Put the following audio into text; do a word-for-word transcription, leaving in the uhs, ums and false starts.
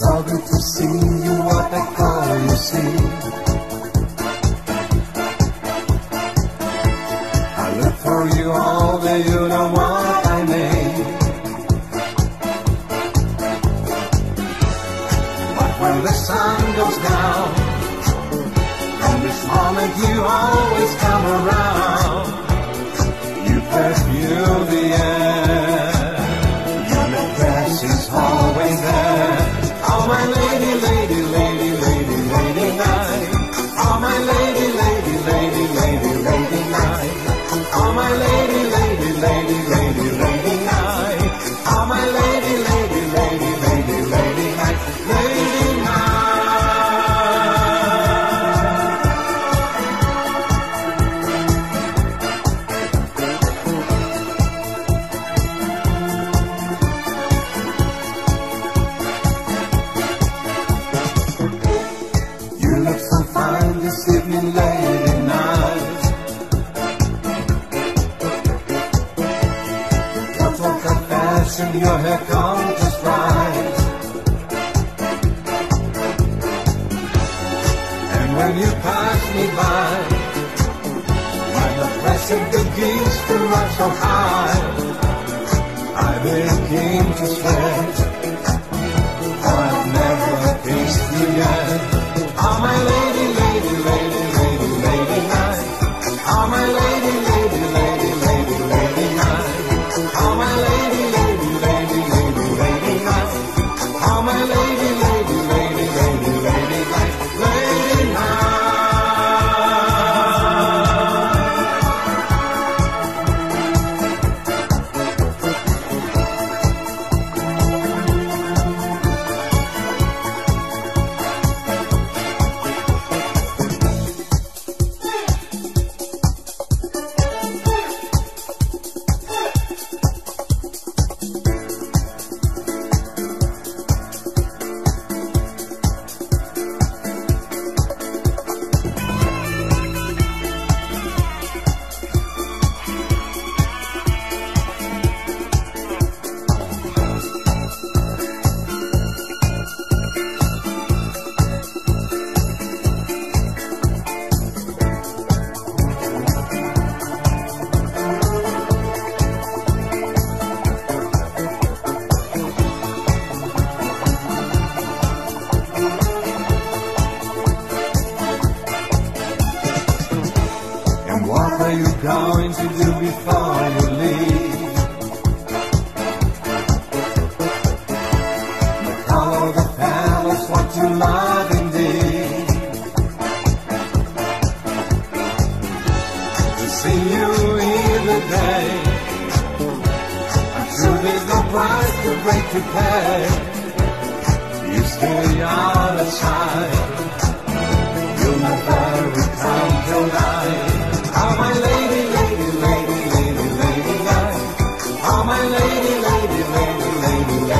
so good to see you, what I call you see. I look for you all day, you know what I mean. But when the sun goes down, from this moment you always come around. You perfume the air, your dress is always there. Oh my lady, lady, lady, lady, lady night. Oh my lady, lady, lady, lady, lady night. Oh my lady, lady, lady, lady, lady night. Oh my lady, lady, lady, lady, lady night. Lady night. You look so fine this evening, lady night. Total confession, your hair comes just right. And when you pass me by, my blood pressure begins to run so high. I begin to sweat, I've never kissed you yet. Oh my lady, lady, lady, lady, lady night. Oh my lady, lady, lady, lady, lady night. Oh my lady, lady, lady, lady, lady night. Oh my lady, lady, lady, lady, lady night. Lady night. What are you going to do before you leave? The color of the palace, what you love indeed. To see you here today, I'm sure there's no price too great to pay. You stay out of sight, you'll never return till night. Oh my lady, lady, lady, lady, lady night. Oh my lady, lady, lady, lady, lady.